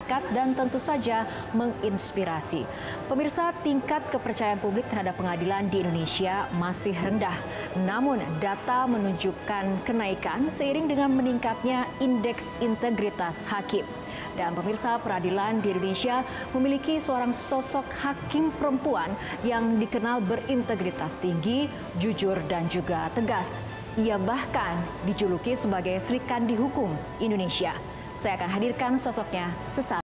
dan tentu saja menginspirasi. Pemirsa, tingkat kepercayaan publik terhadap pengadilan di Indonesia masih rendah. Namun data menunjukkan kenaikan seiring dengan meningkatnya indeks integritas hakim. Dan pemirsa, peradilan di Indonesia memiliki seorang sosok hakim perempuan yang dikenal berintegritas tinggi, jujur dan juga tegas. Ia bahkan dijuluki sebagai Sri Kandi Hukum Indonesia. Saya akan hadirkan sosoknya sesaat.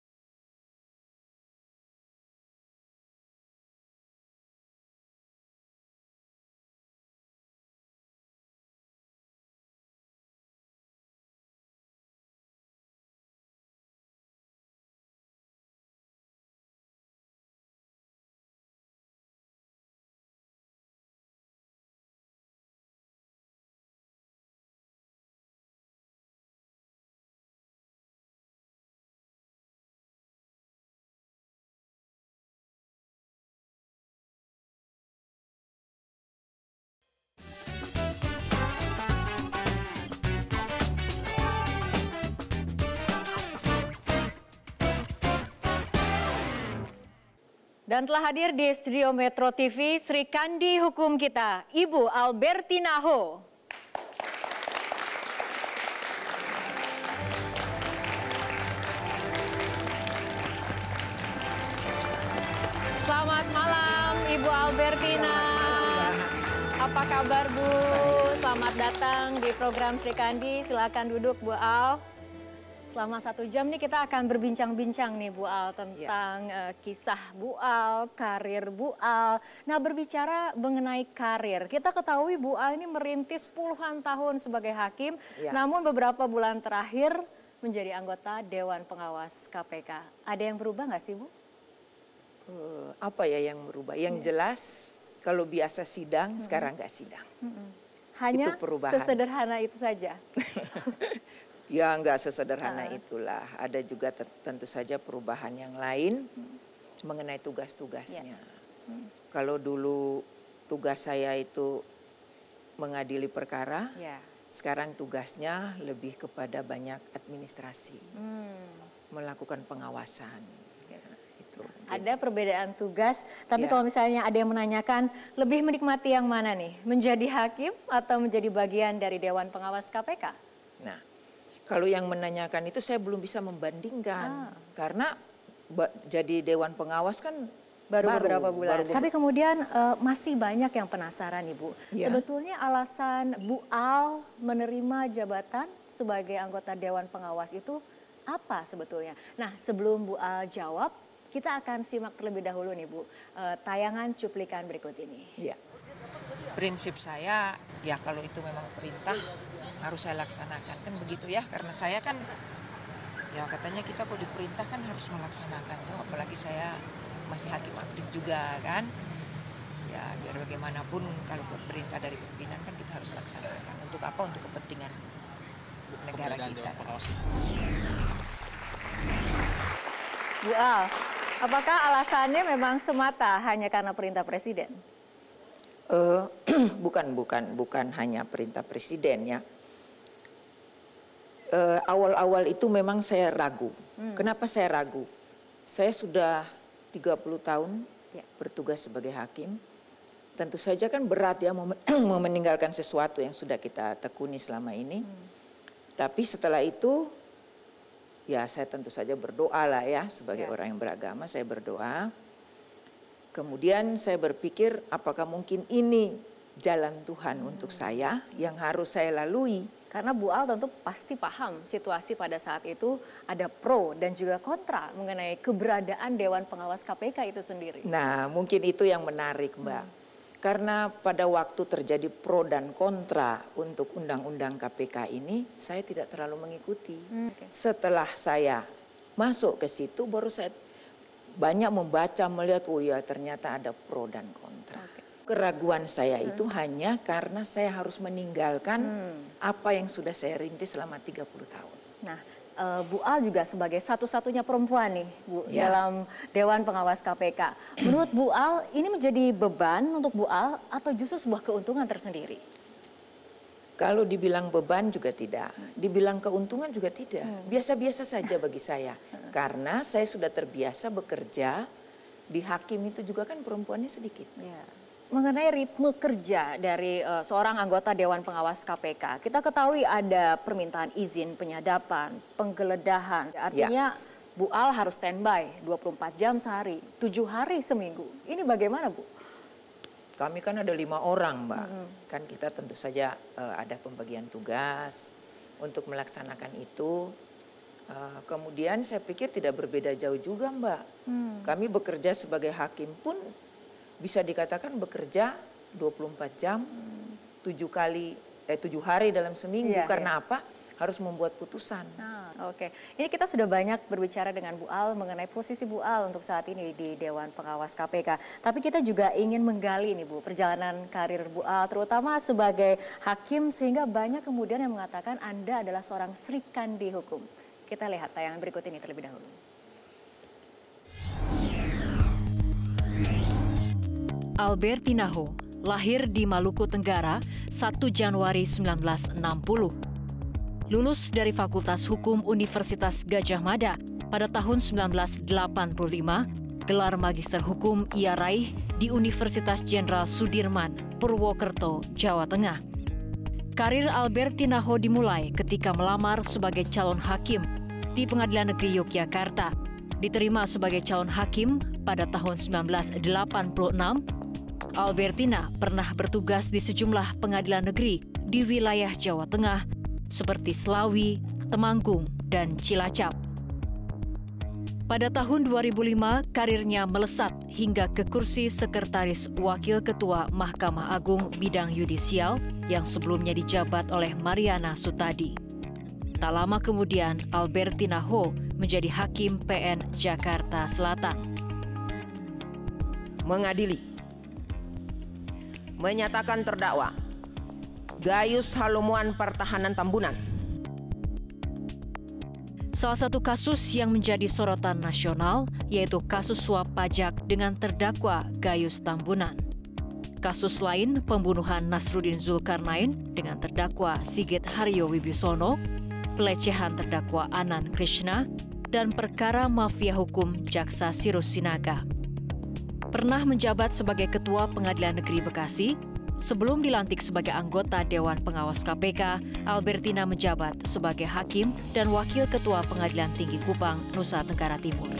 Dan telah hadir di studio Metro TV Sri Kandi Hukum kita, Ibu Albertina Ho. Selamat malam Ibu Albertina. Apa kabar Bu? Selamat datang di program Sri Kandi. Silakan duduk Bu Al. Selama 1 jam nih kita akan berbincang-bincang nih Bu Al tentang kisah Bu Al, karir Bu Al. Nah, berbicara mengenai karir, kita ketahui Bu Al ini merintis puluhan tahun sebagai hakim, namun beberapa bulan terakhir menjadi anggota Dewan Pengawas KPK. Ada yang berubah nggak sih Bu? Apa ya yang berubah? Yang jelas kalau biasa sidang, sekarang nggak sidang. Hanya itu perubahan. sesederhana itu saja? Ya nggak sesederhana itulah. Ada juga tentu saja perubahan yang lain mengenai tugas-tugasnya. Kalau dulu tugas saya itu mengadili perkara, sekarang tugasnya lebih kepada banyak administrasi, melakukan pengawasan. Itu. Ada perbedaan tugas, tapi kalau misalnya ada yang menanyakan lebih menikmati yang mana nih? Menjadi hakim atau menjadi bagian dari Dewan Pengawas KPK? Nah. Kalau yang menanyakan itu saya belum bisa membandingkan karena jadi Dewan Pengawas kan baru beberapa bulan. Tapi kemudian masih banyak yang penasaran Ibu. Sebetulnya alasan Bu Al menerima jabatan sebagai anggota Dewan Pengawas itu apa sebetulnya? Nah, sebelum Bu Al jawab, kita akan simak terlebih dahulu nih Bu tayangan cuplikan berikut ini. Ya. Prinsip saya ya kalau itu memang perintah harus saya laksanakan, kan begitu ya, karena saya kan ya katanya kita kalau diperintah kan harus melaksanakan tuh, apalagi saya masih hakim aktif juga kan ya, biar bagaimanapun kalau perintah dari pimpinan kan kita harus laksanakan. Untuk apa? Untuk kepentingan negara kita. Bu Al, apakah alasannya memang semata hanya karena perintah presiden? Bukan hanya perintah presiden ya. Awal-awal itu memang saya ragu. Kenapa saya ragu? Saya sudah 30 tahun bertugas sebagai hakim. Tentu saja kan berat ya mau meninggalkan sesuatu yang sudah kita tekuni selama ini. Tapi setelah itu ya saya tentu saja berdoa lah ya, sebagai orang yang beragama saya berdoa. Kemudian saya berpikir apakah mungkin ini jalan Tuhan untuk saya yang harus saya lalui. Karena Bu Al tentu pasti paham situasi pada saat itu ada pro dan juga kontra mengenai keberadaan Dewan Pengawas KPK itu sendiri. Nah mungkin itu yang menarik Mbak. Karena pada waktu terjadi pro dan kontra untuk undang-undang KPK ini saya tidak terlalu mengikuti. Setelah saya masuk ke situ baru saya banyak membaca melihat oh ya ternyata ada pro dan kontra. Keraguan saya itu hanya karena saya harus meninggalkan apa yang sudah saya rintis selama 30 tahun. Nah, Bu Al juga sebagai satu-satunya perempuan nih Bu dalam Dewan Pengawas KPK. Menurut Bu Al ini menjadi beban untuk Bu Al atau justru sebuah keuntungan tersendiri? Kalau dibilang beban juga tidak, dibilang keuntungan juga tidak. Biasa-biasa saja bagi saya. Karena saya sudah terbiasa bekerja, di hakim itu juga kan perempuannya sedikit. Ya. Mengenai ritme kerja dari seorang anggota Dewan Pengawas KPK, kita ketahui ada permintaan izin penyadapan, penggeledahan. Artinya Bu Al harus standby 24 jam sehari, 7 hari seminggu. Ini bagaimana, Bu? Kami kan ada 5 orang, Mbak. Kan kita tentu saja ada pembagian tugas untuk melaksanakan itu. Kemudian saya pikir tidak berbeda jauh juga, Mbak. Kami bekerja sebagai hakim pun bisa dikatakan bekerja 24 jam, 7 hari dalam seminggu. Karena apa? Harus membuat putusan. Oke. Ini kita sudah banyak berbicara dengan Bu Al mengenai posisi Bu Al untuk saat ini di Dewan Pengawas KPK. Tapi kita juga ingin menggali nih Bu, perjalanan karir Bu Al terutama sebagai hakim sehingga banyak kemudian yang mengatakan Anda adalah seorang Sri Kandi hukum. Kita lihat tayangan berikut ini terlebih dahulu. Albertina Ho lahir di Maluku Tenggara 1 Januari 1960. Lulus dari Fakultas Hukum Universitas Gadjah Mada pada tahun 1985, gelar Magister Hukum ia raih di Universitas Jenderal Sudirman, Purwokerto, Jawa Tengah. Karir Albertina Ho dimulai ketika melamar sebagai calon hakim di Pengadilan Negeri Yogyakarta. Diterima sebagai calon hakim pada tahun 1986, Albertina pernah bertugas di sejumlah pengadilan negeri di wilayah Jawa Tengah, seperti Slawi, Temanggung, dan Cilacap. Pada tahun 2005, karirnya melesat hingga ke kursi Sekretaris Wakil Ketua Mahkamah Agung Bidang Yudisial yang sebelumnya dijabat oleh Mariana Sutadi. Tak lama kemudian, Albertina Ho menjadi Hakim PN Jakarta Selatan. Mengadili, menyatakan terdakwa Gayus Halumuan Pertahanan Tambunan. Salah satu kasus yang menjadi sorotan nasional yaitu kasus suap pajak dengan terdakwa Gayus Tambunan. Kasus lain pembunuhan Nasruddin Zulkarnain dengan terdakwa Sigit Haryo Wibisono, pelecehan terdakwa Anan Krishna, dan perkara mafia hukum Jaksa Sirus Sinaga. Pernah menjabat sebagai Ketua Pengadilan Negeri Bekasi. Sebelum dilantik sebagai anggota Dewan Pengawas KPK, Albertina menjabat sebagai Hakim dan Wakil Ketua Pengadilan Tinggi Kupang, Nusa Tenggara Timur.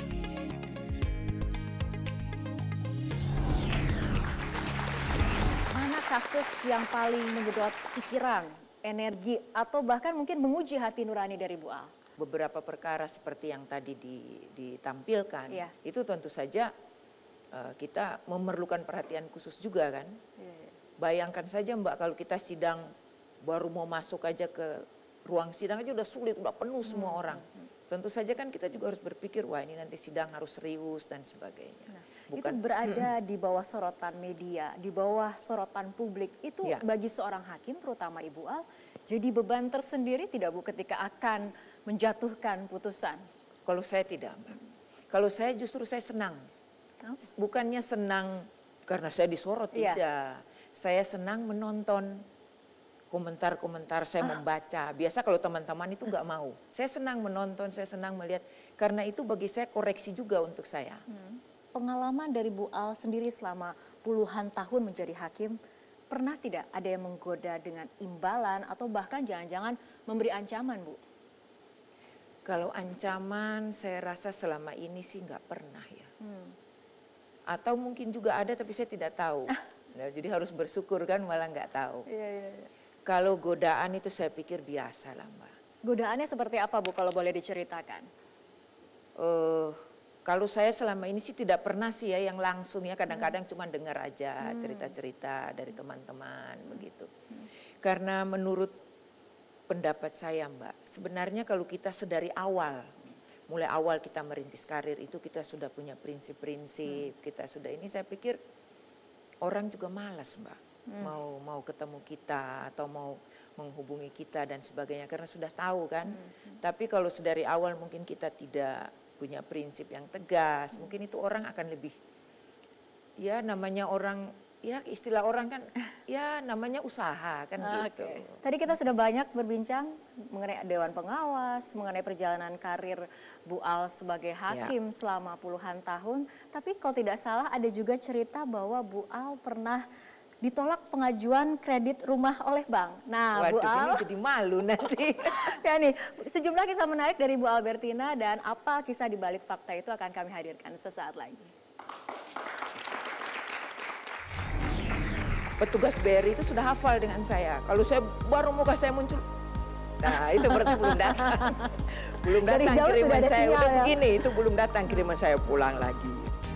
Mana kasus yang paling menyedot pikiran, energi, atau bahkan mungkin menguji hati nurani dari Bu Al? Beberapa perkara seperti yang tadi ditampilkan, itu tentu saja kita memerlukan perhatian khusus juga kan. Bayangkan saja Mbak, kalau kita sidang baru mau masuk aja ke ruang sidang aja udah sulit, udah penuh semua orang. Tentu saja kan kita juga harus berpikir, wah ini nanti sidang harus serius dan sebagainya. Itu berada di bawah sorotan media, di bawah sorotan publik. Itu bagi seorang hakim, terutama Ibu Al, jadi beban tersendiri tidak Bu ketika akan menjatuhkan putusan? Kalau saya tidak Mbak. Kalau saya justru saya senang. Bukannya senang karena saya disorot, tidak. Saya senang menonton komentar-komentar, saya membaca. Biasa kalau teman-teman itu nggak mau. Saya senang menonton, saya senang melihat. Karena itu bagi saya koreksi juga untuk saya. Pengalaman dari Bu Al sendiri selama puluhan tahun menjadi hakim, pernah tidak ada yang menggoda dengan imbalan atau bahkan jangan-jangan memberi ancaman Bu? Kalau ancaman saya rasa selama ini sih nggak pernah ya. Atau mungkin juga ada tapi saya tidak tahu. Nah, jadi harus bersyukur kan malah nggak tahu. Kalau godaan itu saya pikir biasa lah Mbak. Godaannya seperti apa Bu kalau boleh diceritakan? Kalau saya selama ini sih tidak pernah sih ya yang langsung ya, kadang-kadang cuma dengar aja cerita-cerita dari teman-teman begitu. Karena menurut pendapat saya Mbak, sebenarnya kalau kita sedari awal, mulai awal kita merintis karir itu kita sudah punya prinsip-prinsip, kita sudah ini saya pikir orang juga malas Mbak mau ketemu kita atau mau menghubungi kita dan sebagainya karena sudah tahu kan. Tapi kalau sedari awal mungkin kita tidak punya prinsip yang tegas, mungkin itu orang akan lebih, ya namanya orang ya istilah orang kan ya namanya usaha kan gitu. Tadi kita sudah banyak berbincang mengenai Dewan Pengawas, mengenai perjalanan karir Bu Al sebagai hakim selama puluhan tahun. Tapi kalau tidak salah ada juga cerita bahwa Bu Al pernah ditolak pengajuan kredit rumah oleh bank. Nah, Waduh, Bu Al, ini jadi malu nanti. ya nih, sejumlah kisah menarik dari Bu Albertina dan apa kisah di balik fakta itu akan kami hadirkan sesaat lagi. Petugas BRI itu sudah hafal dengan saya. Kalau saya baru muka saya muncul, nah itu berarti belum datang. Belum datang kiriman saya, udah begini, itu belum datang kiriman saya pulang lagi.